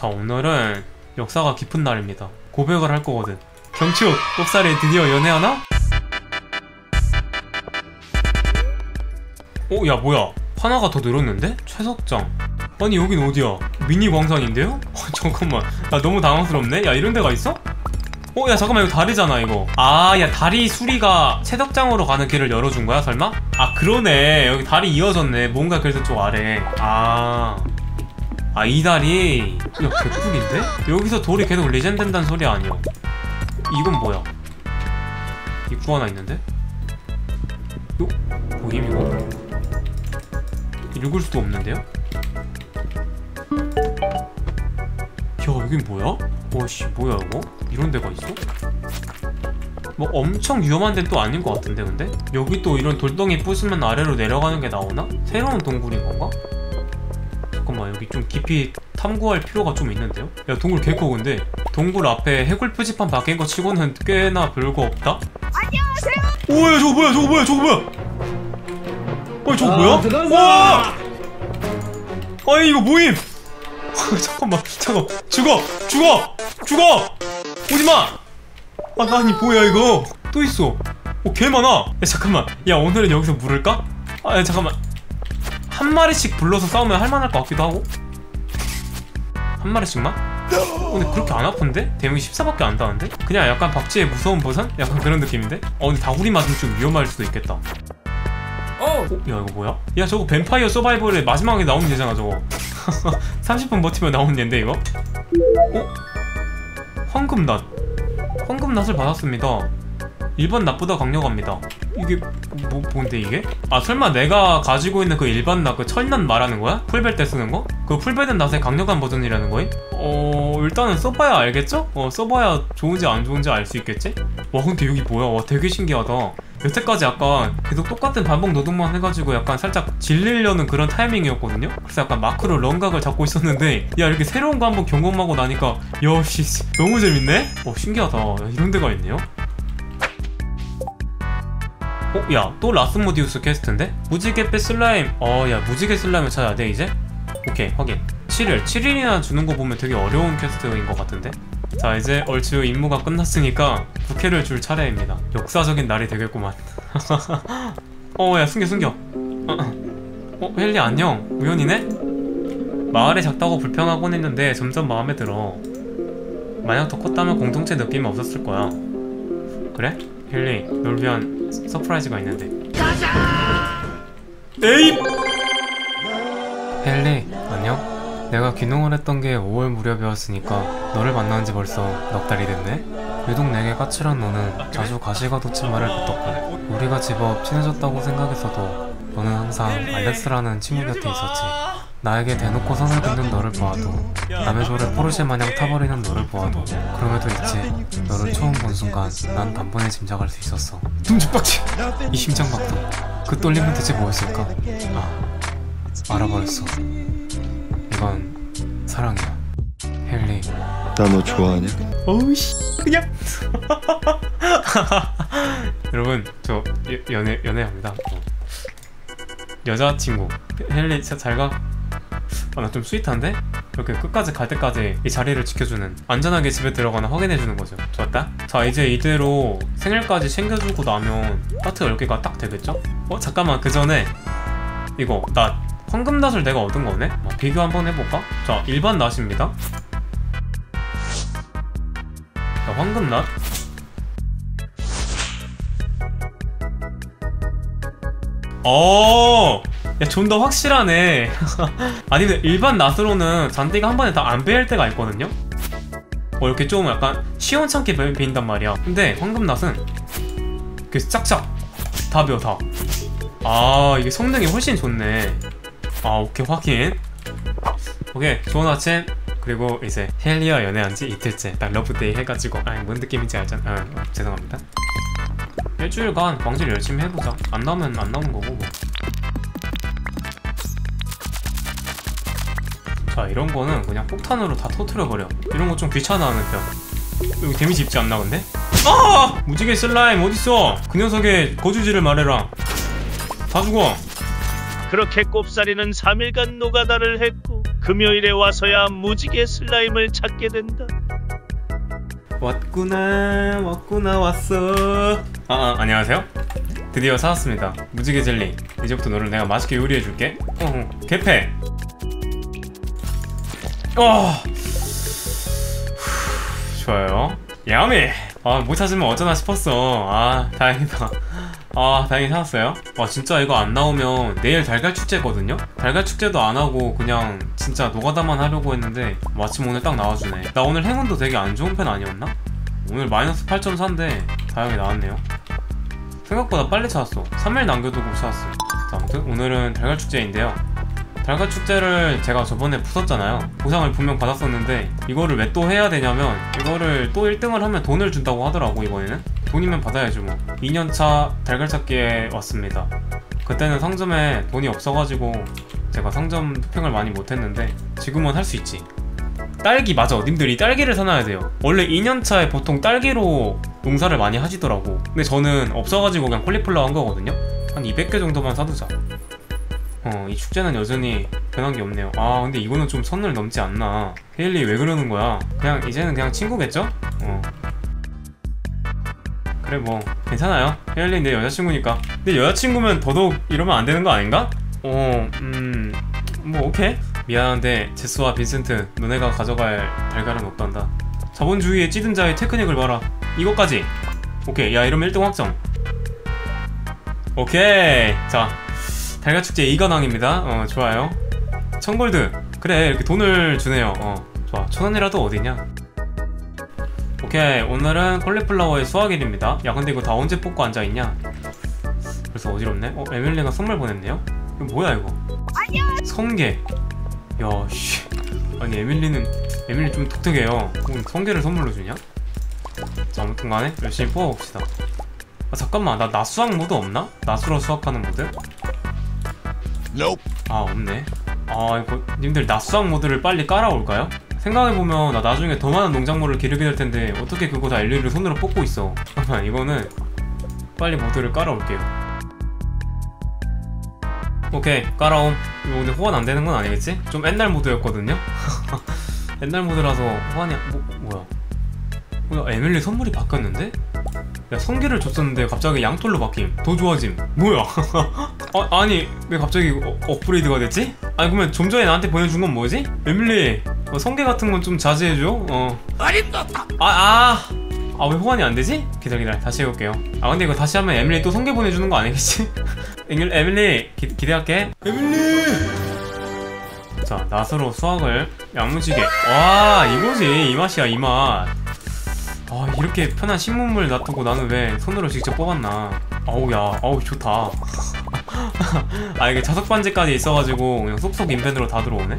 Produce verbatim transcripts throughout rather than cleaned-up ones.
자, 오늘은 역사가 깊은 날입니다. 고백을 할 거거든. 경축! 꼽살이 드디어 연애하나? 어? 야 뭐야, 하나가 더 늘었는데? 최석장. 아니 여긴 어디야? 미니 광산인데요? 어, 잠깐만, 나 너무 당황스럽네? 야 이런 데가 있어? 어? 야 잠깐만, 이거 다리잖아 이거. 아, 야 다리 수리가 채석장으로 가는 길을 열어준 거야 설마? 아 그러네, 여기 다리 이어졌네. 뭔가 그래서 쪽 아래. 아... 아 이 다리... 야 개꿀인데? 여기서 돌이 계속 리젠된다는 소리 아니야? 이건 뭐야? 입구 하나 있는데? 요? 보임 이거? 읽을 수도 없는데요? 야 여긴 뭐야? 와씨 뭐야 이거? 이런 데가 있어? 뭐 엄청 위험한 데는 또 아닌 것 같은데 근데? 여기 또 이런 돌덩이 부수면 아래로 내려가는 게 나오나? 새로운 동굴인 건가? 잠깐만, 여기 좀 깊이 탐구할 필요가 좀 있는데요? 야 동굴 개커. 근데 동굴 앞에 해골 표지판 박힌 거 치고는 꽤나 별거 없다? 안녕하세요! 오야 저거 뭐야 저거 뭐야 저거 뭐야! 아니 저거 아, 뭐야? 와! 아니 이거 뭐임! 잠깐만 잠깐 죽어! 죽어! 죽어! 오지마! 아 아니 뭐야 이거! 또 있어! 오 개 많아! 야 잠깐만, 야 오늘은 여기서 물을까? 아 야, 잠깐만, 한 마리씩 불러서 싸우면 할만할 것 같기도 하고. 한 마리씩만? 어, 근데 그렇게 안 아픈데? 대형이 십사밖에 안 다는데? 그냥 약간 박쥐의 무서운 버선? 약간 그런 느낌인데? 어 근데 다구리 맞으면 좀 위험할 수도 있겠다. 어? 야 이거 뭐야? 야 저거 뱀파이어 서바이벌의 마지막에 나오는 얘잖아 저거. 삼십 분 버티면 나오는 얘인데 이거? 어? 황금낫. 황금낫을 받았습니다. 일반 낫보다 강력합니다. 이게 뭐 뭔데 이게? 아 설마 내가 가지고 있는 그 일반 낫, 그 철낫 말하는 거야? 풀벨 때 쓰는 거? 그 풀벨은 낫의 강력한 버전이라는 거임? 어... 일단은 써봐야 알겠죠? 어 써봐야 좋은지 안 좋은지 알 수 있겠지? 와 근데 여기 뭐야? 와 되게 신기하다. 여태까지 약간 계속 똑같은 반복 노동만 해가지고 약간 살짝 질리려는 그런 타이밍이었거든요? 그래서 약간 마크로 런각을 잡고 있었는데 야 이렇게 새로운 거 한번 경험하고 나니까 야씨 너무 재밌네? 어 신기하다. 야, 이런 데가 있네요? 어? 야 또 라스모디우스 퀘스트인데? 무지갯배 슬라임. 어 야 무지개 슬라임을 찾아야 돼 이제? 오케이 확인. 칠 일 칠 일이나 주는 거 보면 되게 어려운 퀘스트인 것 같은데? 자 이제 얼추 임무가 끝났으니까 부캐를 줄 차례입니다. 역사적인 날이 되겠구만. 어 야 숨겨 숨겨. 어 헬리 안녕. 우연이네? 마을이 작다고 불평하곤 했는데 점점 마음에 들어. 만약 더 컸다면 공동체 느낌이 없었을 거야. 그래? 헬리 널 위한 서프라이즈가 있는데. 에잇! 헬리 안녕? 내가 귀농을 했던 게 오월 무렵이었으니까 너를 만난 지 벌써 넉 달이 됐네? 유독 내게 까칠한 너는 자주 가시가 돋친 말을 뱉었고 우리가 제법 친해졌다고 생각했어도 너는 항상 알렉스라는 친구 곁에 있었지. 나에게 대놓고 선을 긋는 너를 보아도 남의 조를 포르쉐 마냥 타버리는 너를 보아도 그럼에도 있지, 너를 처음 본 순간 난 단번에 짐작할 수 있었어. 둥지박치! 이 심장박동, 그 떨림은 대체 뭐였을까? 아, 알아버렸어. 이건 사랑이야. 헬리 나 너 좋아하냐? 어우씨 그냥 여러분 저 여, 연애, 연애합니다. 어. 여자친구 헬리 진짜 잘가. 아 나 좀 스윗한데? 이렇게 끝까지 갈 때까지 이 자리를 지켜주는, 안전하게 집에 들어가나 확인해주는 거죠. 좋았다. 자 이제 이대로 생일까지 챙겨주고 나면 하트 열 개가 딱 되겠죠? 어 잠깐만 그 전에 이거 낫 황금낫을 내가 얻은 거네? 아, 비교 한번 해볼까? 자 일반 낫입니다. 자 황금낫 어, 야 좀 더 확실하네. 아니면 일반 낫으로는 잔디가 한 번에 다 안 베일 때가 있거든요? 어 이렇게 좀 약간 시원찮게 베, 베인단 말이야. 근데 황금낫은 이렇게 짝짝 다 베어 다. 아 이게 성능이 훨씬 좋네. 아 오케이 확인. 오케이 좋은 아침. 그리고 이제 헬리와 연애한 지 이틀째 딱 러브데이 해가지고 아니 뭔 느낌인지 알잖아. 아, 어, 죄송합니다. 일주일간 광질 열심히 해보자. 안 나오면 안 나오는 거고 뭐. 자 이런 거는 그냥 폭탄으로 다 터트려버려. 이런 거 좀 귀찮아하는 편. 여기 데미지 입지 않나 근데? 아! 무지개 슬라임 어딨어? 그 녀석의 거주지를 말해라. 다 죽어. 그렇게 꼽사리는 삼 일간 노가다를 했고 금요일에 와서야 무지개 슬라임을 찾게 된다. 왔구나 왔구나 왔어. 아, 아 안녕하세요. 드디어 사왔습니다. 무지개 젤리. 이제부터 너를 내가 맛있게 요리해줄게. 어, 개패. 어. 좋아요. 야미. 아, 못 찾으면 어쩌나 싶었어. 아, 다행이다. 아, 다행히 찾았어요. 와, 진짜 이거 안 나오면 내일 달걀 축제거든요? 달걀 축제도 안 하고 그냥 진짜 노가다만 하려고 했는데 마침 오늘 딱 나와주네. 나 오늘 행운도 되게 안 좋은 편 아니었나? 오늘 마이너스 팔 점 사인데 다행히 나왔네요. 생각보다 빨리 찾았어. 삼 일 남겨두고 찾았어. 자, 아무튼 오늘은 달걀 축제인데요. 달걀 축제를 제가 저번에 부쉈잖아요. 보상을 분명 받았었는데 이거를 왜 또 해야 되냐면 이거를 또 일 등을 하면 돈을 준다고 하더라고. 이번에는 돈이면 받아야죠 뭐. 이 년차 달걀 찾기에 왔습니다. 그때는 상점에 돈이 없어가지고 제가 상점 토핑을 많이 못했는데 지금은 할 수 있지. 딸기 맞아. 님들이 딸기를 사놔야 돼요. 원래 이 년차에 보통 딸기로 농사를 많이 하시더라고. 근데 저는 없어가지고 그냥 콜리플라워 한 거거든요. 한 이백 개 정도만 사두자. 어, 이 축제는 여전히 변한 게 없네요. 아, 근데 이거는 좀 선을 넘지 않나. 헤일리 왜 그러는 거야? 그냥 이제는 그냥 친구겠죠? 어. 그래 뭐 괜찮아요. 헤일리 내 여자친구니까. 근데 여자친구면 더더욱 이러면 안 되는 거 아닌가? 어, 음... 뭐 오케이. 미안한데 제스와 빈센트 너네가 가져갈 달걀은 없단다. 자본주의의 찌든 자의 테크닉을 봐라. 이것까지. 오케이. 야, 이러면 일 등 확정. 오케이. 자, 달걀축제 이관왕입니다. 어, 좋아요. 천골드. 그래, 이렇게 돈을 주네요. 어, 좋아. 천원이라도 어디냐? 오케이. 오늘은 콜리플라워의 수확일입니다. 야, 근데 이거 다 언제 뽑고 앉아있냐? 그래서 어지럽네. 어, 에밀리가 선물 보냈네요? 이거 뭐야 이거? 성게. 야, 씨. 아니, 에밀리는 에밀리 좀 독특해요. 성게를 선물로 주냐? 자, 아무튼 간에 열심히 뽑아봅시다. 아, 잠깐만. 나 나수학 모드 없나? 나수로 수확하는 모드? Nope. 아, 없네. 아, 이거 님들 나수학 모드를 빨리 깔아올까요? 생각해보면 나 나중에 더 많은 농작물을 기르게 될 텐데 어떻게 그거 다 일일이 손으로 뽑고 있어. 잠깐만, 이거는 빨리 모드를 깔아올게요. 오케이, 깔아옴. 이거 근데 호환 안 되는 건 아니겠지? 좀 옛날 모드였거든요? 옛날 모드라서 호환이... 뭐, 뭐야? 뭐야, 에밀리 선물이 바뀌었는데? 야, 성게를 줬었는데 갑자기 양털로 바뀜. 더 좋아짐. 뭐야? 아, 아니 왜 갑자기 어, 업그레이드가 됐지? 아니 그러면 좀 전에 나한테 보내준 건 뭐지? 에밀리 어, 성게 같은 건 좀 자제해줘. 어. 아닙니다. 아, 아. 아, 왜 호환이 안 되지? 기다려 기다려. 다시 해볼게요. 아, 근데 이거 다시 하면 에밀리 또 성게 보내주는 거 아니겠지? 에밀리, 에밀리 기, 기대할게. 에밀리. 자, 낫으로 수확을 야무지게. 와, 이거지. 이 맛이야, 이 맛. 아, 이렇게 편한 신문물 놔두고 나는 왜 손으로 직접 뽑았나. 아우, 야, 아우, 좋다. 아, 이게 자석 반지까지 있어가지고 그냥 쏙쏙 인벤으로 다 들어오네.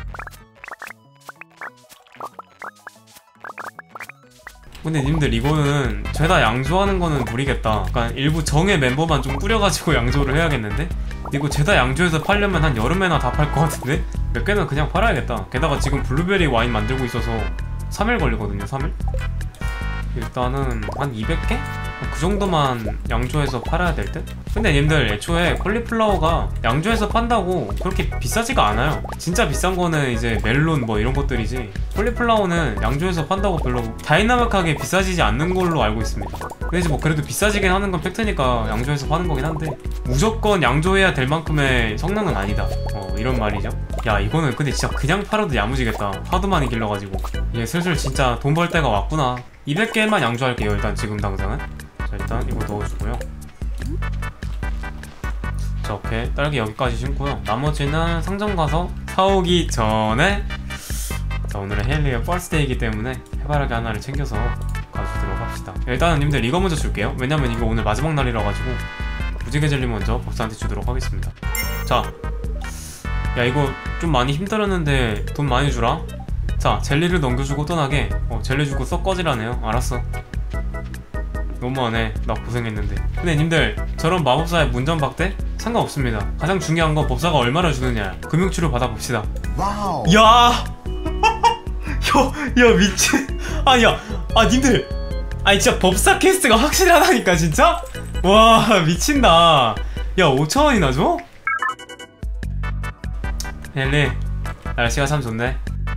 근데 님들 이거는 죄다 양조하는 거는 무리겠다. 약간 일부 정의 멤버만 좀 뿌려가지고 양조를 해야겠는데? 이거 죄다 양조해서 팔려면 한 여름에나 다 팔 것 같은데? 몇 개는 그냥 팔아야겠다. 게다가 지금 블루베리 와인 만들고 있어서 삼 일 걸리거든요. 삼 일? 일단은 한 이백 개? 그 정도만 양조해서 팔아야 될 듯? 근데 님들 애초에 콜리플라워가 양조해서 판다고 그렇게 비싸지가 않아요. 진짜 비싼 거는 이제 멜론 뭐 이런 것들이지, 콜리플라워는 양조해서 판다고 별로 다이나믹하게 비싸지지 않는 걸로 알고 있습니다. 근데 이제 뭐 그래도 비싸지긴 하는 건 팩트니까 양조해서 파는 거긴 한데 무조건 양조해야 될 만큼의 성능은 아니다. 어, 이런 말이죠. 야, 이거는 근데 진짜 그냥 팔아도 야무지겠다. 하도 많이 길러가지고. 얘 슬슬 진짜 돈 벌 때가 왔구나. 이백 개만 양조할게요. 일단 지금 당장은. 자, 일단 이거 넣어주고요. 자, 오케이. 딸기 여기까지 심고요. 나머지는 상점 가서 사오기 전에. 자, 오늘은 헤일리의 버스데이이기 때문에 해바라기 하나를 챙겨서 가주도록 합시다. 일단은 님들 이거 먼저 줄게요. 왜냐면 이거 오늘 마지막 날이라 가지고 무지개 젤리 먼저 복사한테 주도록 하겠습니다. 자, 야, 이거 좀 많이 힘들었는데 돈 많이 주라. 자, 젤리를 넘겨주고 떠나게. 어, 젤리 주고 썩 꺼지라네요. 알았어. 너무하네. 나 고생했는데. 근데 님들 저런 마법사의 문전박대? 상관없습니다. 가장 중요한 건 법사가 얼마나 주느냐. 금융치료 받아봅시다. 와우. 야! 야, 야, 미친. 아, 야, 아, 님들. 아니, 진짜 법사 캐스트가 확실하다니까, 진짜? 와, 미친다. 야, 오천 원이나 줘? 헬리, 날씨가 참 좋네.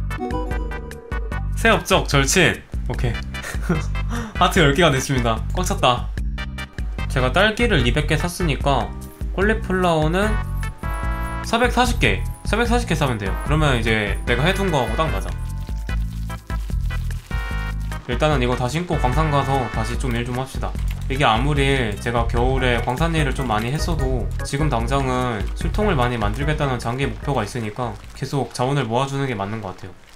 새 업적 절친. 오케이. 하트 열 개가 됐습니다. 꽉 찼다. 제가 딸기를 이백 개 샀으니까 콜리플라워는 사백사십 개 사백사십 개 사면 돼요. 그러면 이제 내가 해둔 거하고 딱 맞아. 일단은 이거 다 신고 광산 가서 다시 좀 일 좀 합시다. 이게 아무리 제가 겨울에 광산 일을 좀 많이 했어도 지금 당장은 술통을 많이 만들겠다는 장기 목표가 있으니까 계속 자원을 모아주는 게 맞는 것 같아요.